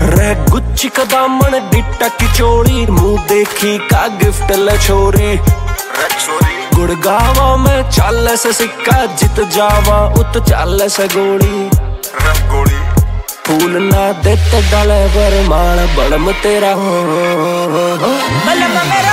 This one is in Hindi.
रे गुच्ची का दामन डिट्टा की चोली, मुंह देखी का गिफ्ट ल छोरी। गुड़गावा में चाल से सिक्का, जित जावा उत चाल से गोली। फूल ना देते डाले पर माल बड़म तेरा हो।